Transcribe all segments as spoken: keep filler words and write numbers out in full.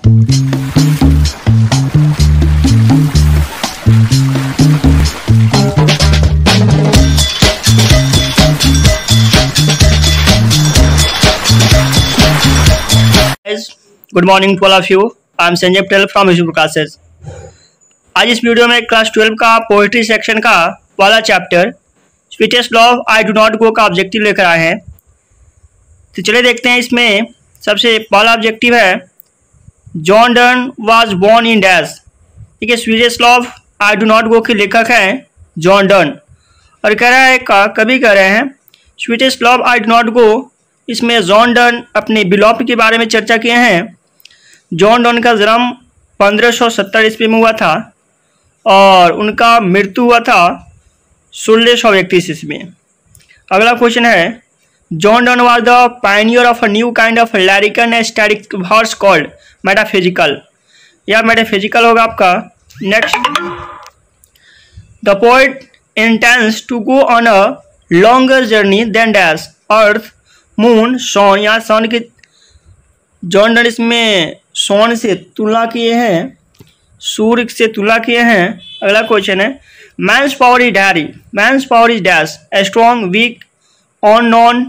Good morning to all of you. I am Sanjay Patel from Vishnu Prakashes. आज इस video में class twelve का पोएट्री सेक्शन का वाला chapter sweetest love I do not go का ऑब्जेक्टिव लेकर आए हैं। तो चलिए देखते हैं। इसमें सबसे पहला ऑब्जेक्टिव है John Donne was born in dash. ठीक है, sweetest love I do not go के लेखक हैं जॉन डन और कह रहा है का कभी कह रहे हैं sweetest love I do not go. इसमें जॉन डन अपने बिलोप के बारे में चर्चा किए हैं। जॉन डन का जन्म पंद्रह सौ सत्तर ईस्वी में हुआ था और उनका मृत्यु हुआ था सोलह सौ इकतीस ईस्वी में। अगला क्वेश्चन है John Donne was the pioneer of a new kind of lyrical and static verse called metaphysical. या मेटाफिजिकल होगा आपका। Next, the poet intends to go on a longer journey than dash earth moon sun. या sun के John Donne इसमें सन से तुलना किए हैं, सूर्य से तुलना किए हैं। अगला क्वेश्चन है man's power is dairy man's power is dash strong weak on none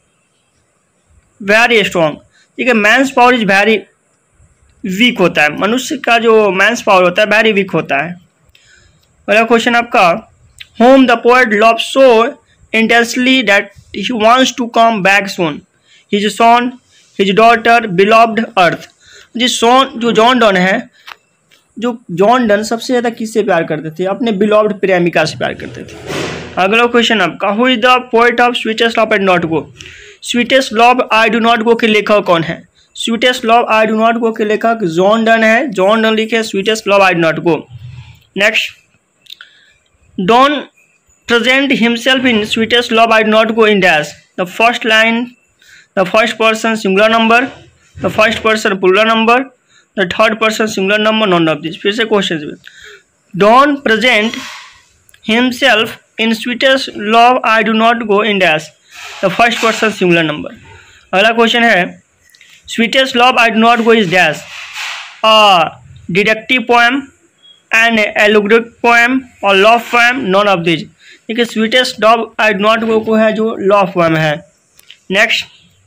very strong. ठीक है, man's power is very weak होता है। मनुष्य का जो मैंस पावर होता है वेरी वीक होता है। अगला क्वेश्चन आपका whom the poet love so intensely that he wants to come back soon his son his daughter beloved earth। जी सोन जो जॉन डन है, जो जॉन डन सबसे ज़्यादा किससे प्यार करते थे? अपने बिलोव्ड प्रेमिका से प्यार करते थे। अगला क्वेश्चन आपका who is the poet of sweetest love I do not go. Sweetest love I do not go के लेखक कौन है? Sweetest love I do not go के लेखक जॉन डन है। जॉन डन लिखे sweetest love I do not go. Next, Donne present himself in sweetest love I do not go in dash। the first line, the first person singular number, the first person plural number, the third person singular number, none of this। फिर से question Donne present himself in sweetest love I do not go in dash the first person singular number। अगला question है sweetest love I do not go is dash a deductive poem, an allegoric poem or love poem, none of these। ठीक है, sweetest love I do not go को है जो love poem है। Next,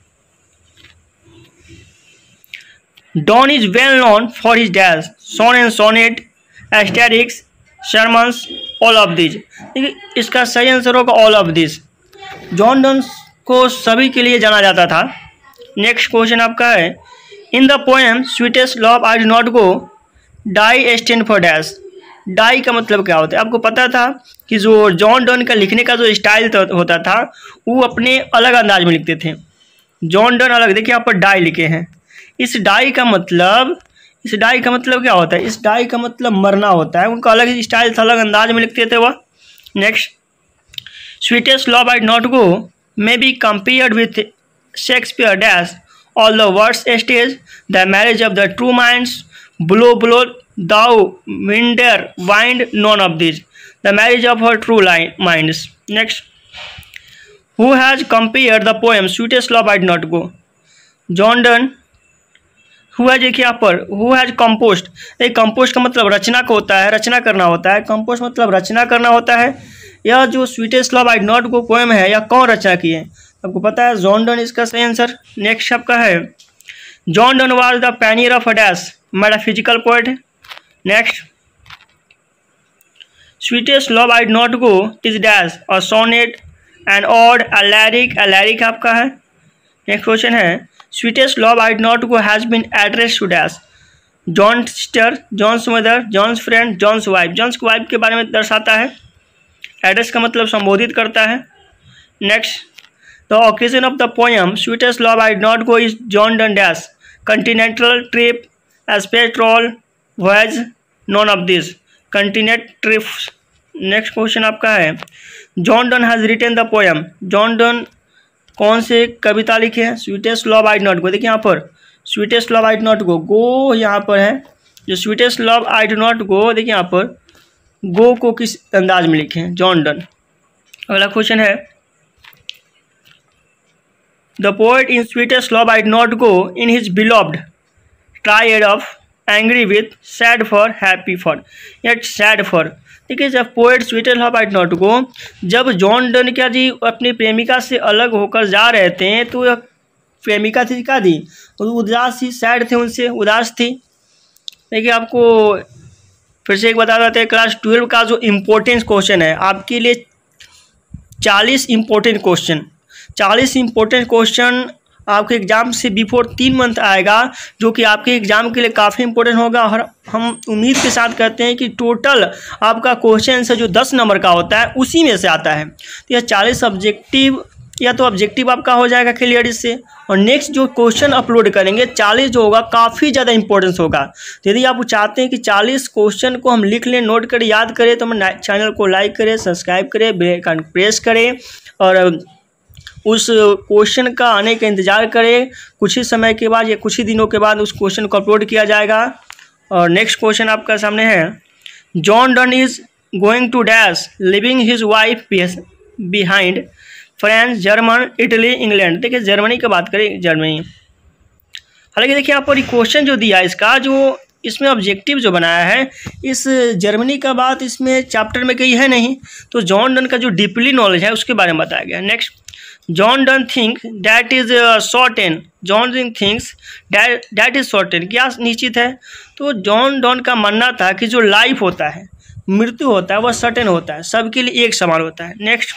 Donne is well known for his dash song and sonnet asterisks sermons all of this. ठीक है, इसका सही आंसर होगा all of this. John Donne को सभी के लिए जाना जाता था। नेक्स्ट क्वेश्चन आपका है in the poem sweetest love I do not go die stand for dash. Die का मतलब क्या होता है? आपको पता था कि जो जॉन डन का लिखने का जो स्टाइल होता था वो अपने अलग अंदाज में लिखते थे। जॉन डन अलग, देखिए यहाँ पर डाई लिखे हैं। इस डाई का मतलब इस डाई का मतलब क्या होता है? इस डाई का मतलब मरना होता है। उनका अलग स्टाइल था, अलग अंदाज में लिखते थे वह। Next, sweetest love I not go may be compared with Shakespeare dash all the world's stage the marriage of the true minds blow blow thou winder wind, none of these the marriage of her true minds। next, who has compared the poem sweetest love I do not go। John Donne who has देखिए यहाँ पर who has composed। एक composed का मतलब रचना को होता है, रचना करना होता है। composed मतलब रचना करना होता है। यह जो sweetest love I do not go poem है यह कौन रचना की है? आपको पता है जॉन डन इसका सही आंसर। नेक्स्ट आपका है John Donne was the pioneer of a dash metaphysical poet। Next, sweetest love I do not go is dash और sonnet and ode a lyric a lyric आपका है। नेक्स्ट क्वेश्चन है sweetest love I do not go has been address to dash John sister, John's mother, John's friend, John's wife. John's wife के बारे में दर्शाता है। Address का मतलब संबोधित करता है। Next, the occasion of the poem sweetest love I do not go is John Donne dash continental trip space travel voyage, none of this continent trips. Next question आपका है John Donne has written the poem. John Donne कौन से कविता लिखे हैं? Sweetest love I do not go. देखिए यहाँ पर sweetest love I do not go, go यहाँ पर है जो sweetest love I do not go. देखिए यहाँ पर गो को किस अंदाज में लिखे हैं? John Donne. अगला क्वेश्चन है the poet in sweetest love I do not go in his beloved triad of angry with, sad for, happy for, yet sad for. देखिए जब poet sweetest love might not go, जब John Donne क्या जी अपनी प्रेमिका से अलग होकर जा रहे थे तो यह प्रेमिका थी क्या दी उदास थी, सैड थे, उनसे उदास थी। देखिए आपको फिर से एक बता देते हैं, क्लास ट्वेल्व का जो इम्पोर्टेंट क्वेश्चन है आपके लिए चालीस इम्पोर्टेंट क्वेश्चन चालीस इम्पोर्टेंट क्वेश्चन आपके एग्जाम से बिफोर तीन मंथ आएगा, जो कि आपके एग्जाम के लिए काफ़ी इंपॉर्टेंट होगा। और हम उम्मीद के साथ करते हैं कि टोटल आपका क्वेश्चन से जो दस नंबर का होता है उसी में से आता है। तो यह चालीस ऑब्जेक्टिव या तो ऑब्जेक्टिव आपका हो जाएगा क्लियर इससे। और नेक्स्ट जो क्वेश्चन अपलोड करेंगे चालीस जो होगा काफ़ी ज़्यादा इंपॉर्टेंस होगा। तो यदि आप चाहते हैं कि चालीस क्वेश्चन को हम लिख लें, नोट करें, याद करें, तो हमारे चैनल को लाइक करें, सब्सक्राइब करें, बेल आइकन प्रेस करें और उस क्वेश्चन का आने का इंतज़ार करें। कुछ ही समय के बाद या कुछ ही दिनों के बाद उस क्वेश्चन को अपलोड किया जाएगा। और नेक्स्ट क्वेश्चन आपका सामने है, John Donne is going to dash living his wife behind, France, German, Italy, England. देखिए जर्मनी की बात करें, जर्मनी। हालांकि देखिए यहाँ पर क्वेश्चन जो दिया है इसका, जो इसमें ऑब्जेक्टिव जो बनाया है, इस जर्मनी का बात इसमें चैप्टर में कहीं है नहीं, तो जॉन डन का जो डीपली नॉलेज है उसके बारे में बताया गया। Next, John Donne think that is certain, John Donne thinks that is certain, क्या निश्चित है? तो जॉन डन का मानना था कि जो लाइफ होता है, मृत्यु होता है, वह सर्टेन होता है, सबके लिए एक समान होता है। Next,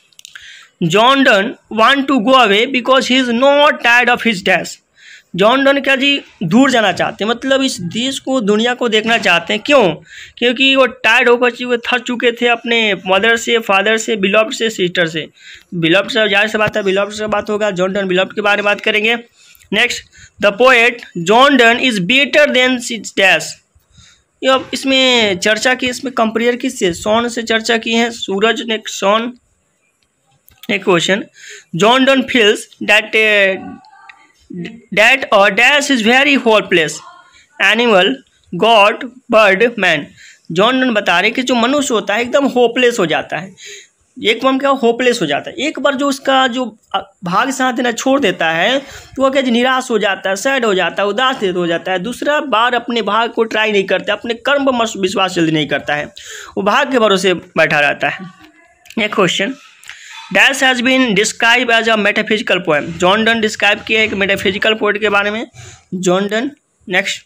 John Donne want to go away because he is not tired of his dash, John Donne क्या जी दूर जाना चाहते हैं, मतलब इस देश को, दुनिया को देखना चाहते हैं। क्यों? क्योंकि वो टायर्ड होकर चुके थक चुके थे अपने मदर से, फादर से, बिलॉव्ड से, सिस्टर से। बिलॉव्ड से जाहिर सी बात है, बिलॉव्ड से बात होगा, जॉन डन बिलॉव्ड के बारे में बात करेंगे। Next, the poet John Donne is better than sits dash, ये अब इसमें चर्चा की, इसमें कंपेयर किससे? सॉन से चर्चा की है, सूरज। Next, sun. Next question, John Donne feels that that or dash is very hopeless animal, god, bird, man। John Donne बता रहे कि जो मनुष्य होता है एकदम होपलेस हो जाता है। एक बार क्या होपलेस हो जाता है, एक बार जो उसका जो भाग साथ देना छोड़ देता है तो वह क्या निराश हो जाता है, सैड हो जाता है, उदास हो जाता है, दूसरा बार अपने भाग को ट्राई नहीं करता, अपने कर्म पर विश्वास जल्दी नहीं करता है, वो भाग के भरोसे बैठा रहता है। Next question, dash has been describe as a metaphysical poem, John Donne describe किया एक मेटाफिजिकल पोएट के बारे में, John Donne. Next,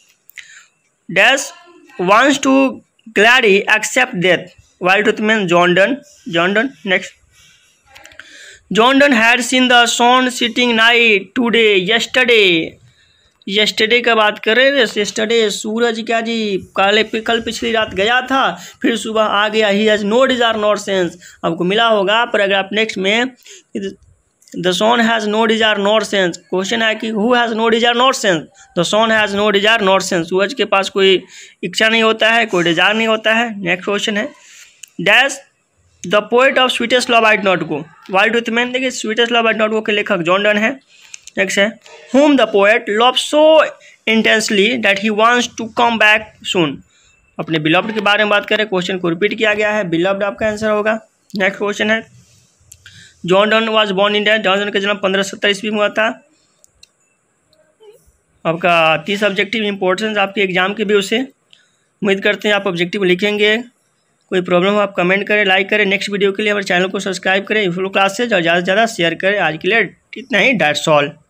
dash wants to gladly accept death while tooth man, John Donne, John Donne. Next, John Donne had seen the sun setting night today yesterday, yesterday का बात करें, yesterday सूरज क्या जी काले कल पिछली रात गया था, फिर सुबह आ गया। He has no desire nor sense, आपको मिला होगा पैराग्राफ नेक्स्ट में, the sun has no desire nor sense. Question है कि who has no desire nor sense, the sun has no desire nor sense, सूरज के पास कोई इच्छा नहीं होता है, कोई डिज़ायर नहीं होता है। नेक्स्ट क्वेश्चन है, dash the poet of sweetest love might not go while tooth man. देखिए sweetest love might not go के लेखक जॉन डन है। नेक्स्ट है, whom the poet loves so intensely that he wants to come back soon, अपने beloved के बारे में बात करें, क्वेश्चन को रिपीट किया गया है, beloved आपका आंसर होगा। नेक्स्ट क्वेश्चन है, John Donne was born in India, John Donne का जन्म पंद्रह सौ सत्तर ईस्वी में हुआ था। आपका तीस ऑब्जेक्टिव इंपॉर्टेंस आपके एग्जाम के व्यू से, उम्मीद करते हैं आप ऑब्जेक्टिव लिखेंगे। कोई प्रॉब्लम हो आप कमेंट करें, लाइक करें। नेक्स्ट वीडियो के लिए हमारे चैनल को सब्सक्राइब करें, फुल क्लास से ज़्यादा से ज़्यादा शेयर करें। आज के लिए इतना ही, दैट्स ऑल।